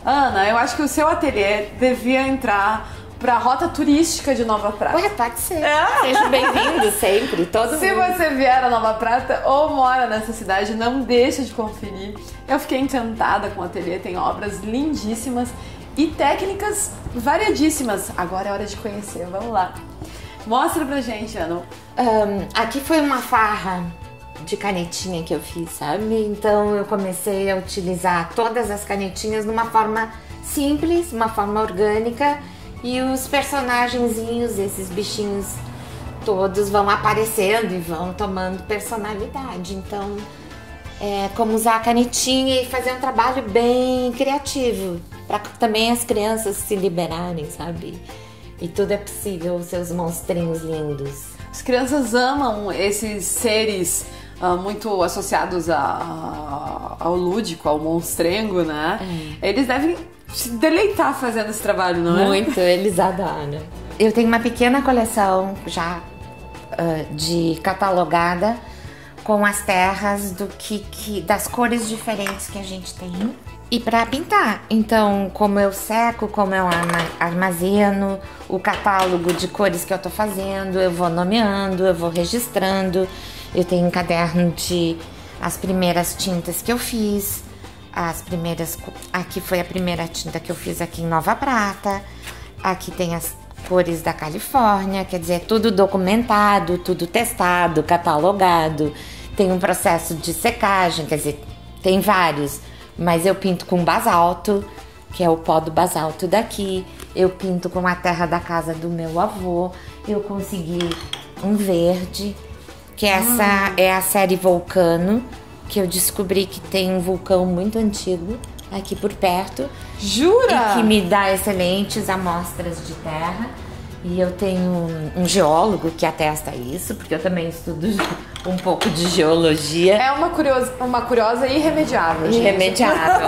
Ana, eu acho que o seu ateliê devia entrar pra rota turística de Nova Prata. Ué, pode ser. Seja bem-vindo sempre, todo Se mundo. você vier a Nova Prata ou mora nessa cidade, não deixa de conferir. Eu fiquei encantada com o ateliê, tem obras lindíssimas e técnicas variadíssimas. Agora é hora de conhecer, vamos lá. Mostra pra gente, Ana. Aqui foi uma farra de canetinha que eu fiz, sabe? Então eu comecei a utilizar todas as canetinhas de uma forma simples, uma forma orgânica, e os personagenzinhos, esses bichinhos todos vão aparecendo e vão tomando personalidade. Então é como usar a canetinha e fazer um trabalho bem criativo, para também as crianças se liberarem, sabe? E tudo é possível, os seus monstrinhos lindos. As crianças amam esses seres muito associados ao lúdico, ao monstrengo, né? Eles devem se deleitar fazendo esse trabalho, não é? Muito, eles adoram. Eu tenho uma pequena coleção já de catalogada com as terras das cores diferentes que a gente tem. E para pintar, então, como eu seco, como eu armazeno o catálogo de cores que eu tô fazendo, eu vou nomeando, eu vou registrando. Eu tenho um caderno de as primeiras tintas que eu fiz, aqui foi a primeira tinta que eu fiz aqui em Nova Prata, aqui tem as cores da Califórnia, quer dizer, tudo documentado, tudo testado, catalogado. Tem um processo de secagem, quer dizer, tem vários. Mas eu pinto com basalto, que é o pó do basalto daqui. Eu pinto com a terra da casa do meu avô. Eu consegui um verde, que essa é a série Vulcano, que eu descobri que tem um vulcão muito antigo aqui por perto. Jura? E que me dá excelentes amostras de terra. E eu tenho um geólogo que atesta isso, porque eu também estudo um pouco de geologia. É uma curiosa irremediável, gente. Irremediável,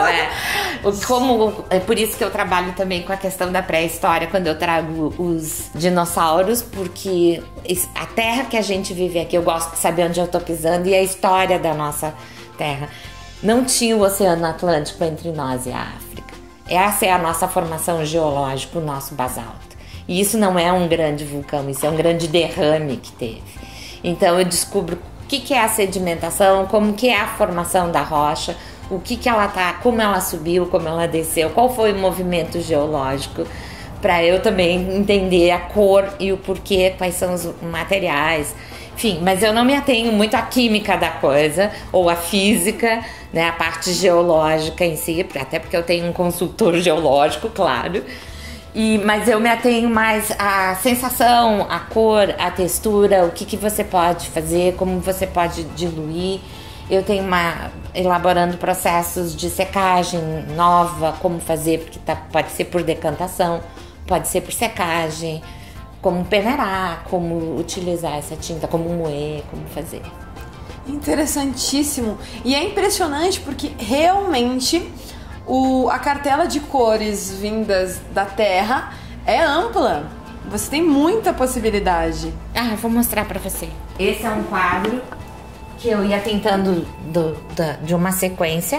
é por isso que eu trabalho também com a questão da pré-história, quando eu trago os dinossauros, porque a terra que a gente vive aqui, eu gosto de saber onde eu tô pisando e a história da nossa terra. Não tinha o Oceano Atlântico entre nós e a África. Essa é a nossa formação geológica, o nosso basalto. E isso não é um grande vulcão, isso é um grande derrame que teve. Então eu descubro o que é a sedimentação, como que é a formação da rocha, o que ela tá, como ela subiu, como ela desceu, qual foi o movimento geológico, para eu também entender a cor e o porquê, quais são os materiais. Enfim, mas eu não me atenho muito à química da coisa, ou à física, né, a parte geológica em si, até porque eu tenho um consultor geológico, claro. Mas eu me atenho mais à sensação, à cor, à textura, o que você pode fazer, como você pode diluir. Eu tenho elaborando processos de secagem nova, como fazer, porque pode ser por decantação, pode ser por secagem, como peneirar, como utilizar essa tinta, como moer, como fazer. Interessantíssimo. E é impressionante porque realmente a cartela de cores vindas da terra é ampla. Você tem muita possibilidade. Eu vou mostrar pra você. Esse é um quadro que eu ia tentando de uma sequência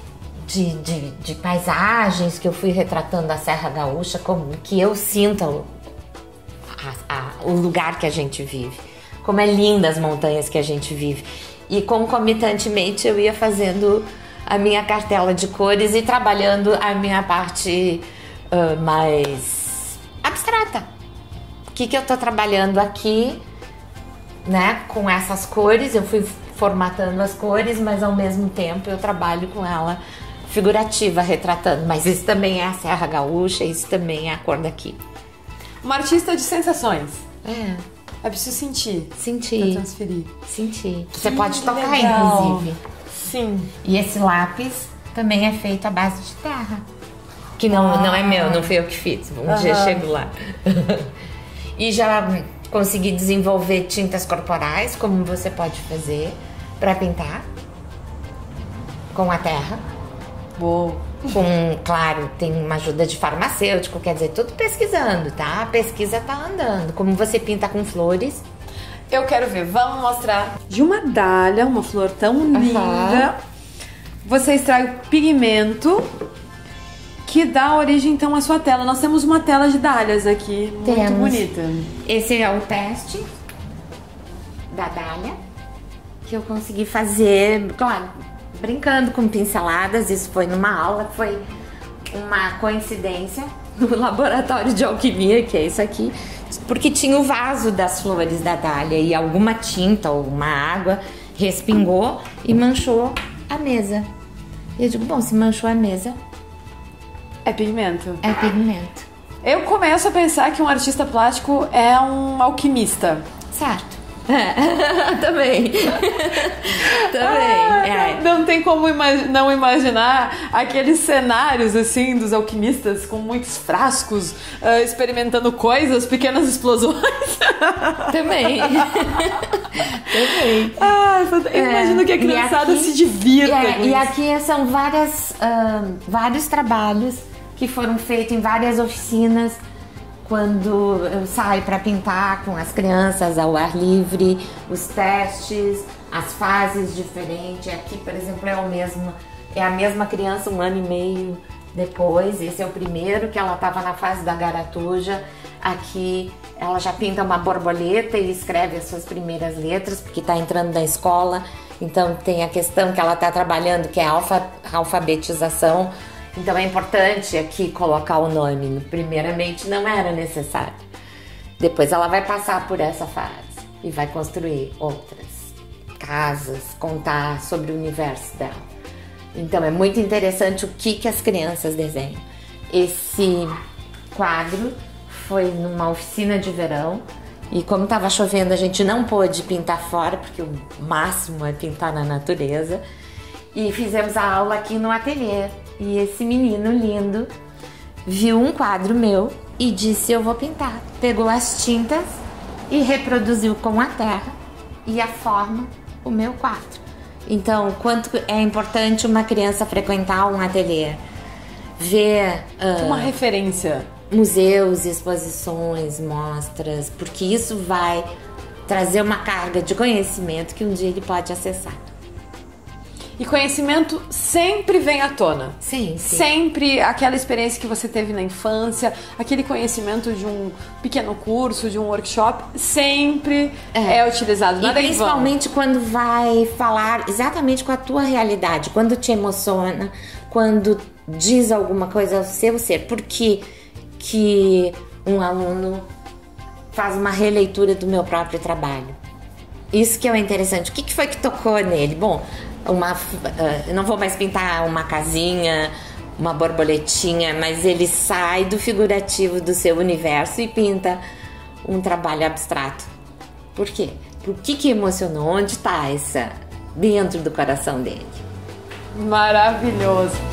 de paisagens que eu fui retratando a Serra Gaúcha, como que eu sinto o lugar que a gente vive. Como é linda as montanhas que a gente vive. E concomitantemente eu ia fazendo a minha cartela de cores e trabalhando a minha parte mais abstrata. O que eu tô trabalhando aqui, né, com essas cores. Eu fui formatando as cores, mas ao mesmo tempo eu trabalho com ela figurativa, retratando. Mas isso também é a Serra Gaúcha, isso também é a cor daqui. Uma artista de sensações. É preciso sentir. Sentir. Pra transferir. Sentir. Você Que pode tocar, legal. inclusive. Sim. E esse lápis também é feito à base de terra. Que não é meu, não fui eu que fiz. Um dia eu chego lá. E já consegui desenvolver tintas corporais, como você pode fazer para pintar com a terra. Boa. Claro, tem uma ajuda de farmacêutico, quer dizer, tudo pesquisando, tá? A pesquisa tá andando. Como você pinta com flores. Eu quero ver, vamos mostrar. De uma dália, uma flor tão linda, você extrai o pigmento que dá origem então à sua tela. Nós temos uma tela de dálias aqui, muito bonita. Esse é o teste da dália que eu consegui fazer, claro, brincando com pinceladas. Isso foi numa aula, foi uma coincidência no laboratório de alquimia, que é isso aqui, porque tinha o vaso das flores da dália e alguma tinta ou uma água respingou e manchou a mesa. E eu digo, bom, se manchou a mesa, é pigmento. é pigmento. Eu começo a pensar que um artista plástico é um alquimista. Certo. Também. Também. Não tem como não imaginar aqueles cenários assim dos alquimistas com muitos frascos, experimentando coisas, pequenas explosões. Também. Também. Eu imagino que a criançada se divirta. E aqui são vários trabalhos que foram feitos em várias oficinas. Quando eu saio para pintar com as crianças ao ar livre, os testes, as fases diferentes. Aqui, por exemplo, é a mesma criança 1 ano e meio depois. Esse é o primeiro, que ela estava na fase da garatuja. Aqui ela já pinta uma borboleta e escreve as suas primeiras letras, porque está entrando na escola. Então tem a questão que ela está trabalhando, que é a alfabetização. Então é importante aqui colocar o nome. Primeiramente não era necessário. Depois ela vai passar por essa fase e vai construir outras casas, contar sobre o universo dela. Então é muito interessante o que as crianças desenham. Esse quadro foi numa oficina de verão e como estava chovendo a gente não pôde pintar fora, porque o máximo é pintar na natureza. E fizemos a aula aqui no ateliê. E esse menino lindo viu um quadro meu e disse, eu vou pintar. Pegou as tintas e reproduziu com a terra e a forma o meu quadro. Então, quanto é importante uma criança frequentar um ateliê, ver uma referência, museus, exposições, mostras, porque isso vai trazer uma carga de conhecimento que um dia ele pode acessar. E conhecimento sempre vem à tona. Sim. Sempre aquela experiência que você teve na infância, aquele conhecimento de um pequeno curso, de um workshop, sempre é utilizado. E principalmente quando vai falar exatamente com a tua realidade, quando te emociona, quando diz alguma coisa ao seu ser. Por que um aluno faz uma releitura do meu próprio trabalho? Isso que é o interessante. O que foi que tocou nele? Bom, eu não vou mais pintar uma casinha, uma borboletinha, mas ele sai do figurativo do seu universo e pinta um trabalho abstrato. Por quê? Por que emocionou? Onde está essa dentro do coração dele? Maravilhoso!